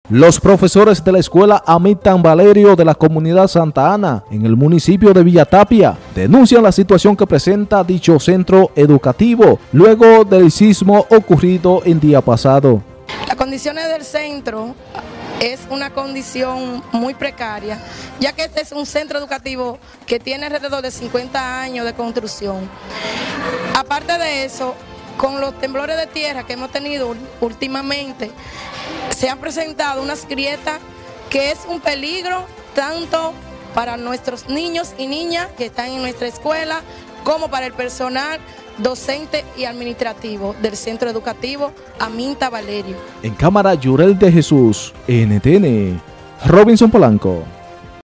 Los profesores de la escuela Aminta Valerio de la comunidad Santa Ana, en el municipio de Villatapia, denuncian la situación que presenta dicho centro educativo luego del sismo ocurrido el día pasado. Las condiciones del centro es una condición muy precaria, ya que este es un centro educativo que tiene alrededor de 50 años de construcción. Aparte de eso, con los temblores de tierra que hemos tenido últimamente, se han presentado unas grietas que es un peligro tanto para nuestros niños y niñas que están en nuestra escuela, como para el personal docente y administrativo del centro educativo Aminta Valerio. En cámara, Yurel de Jesús, NTN, Robinson Polanco.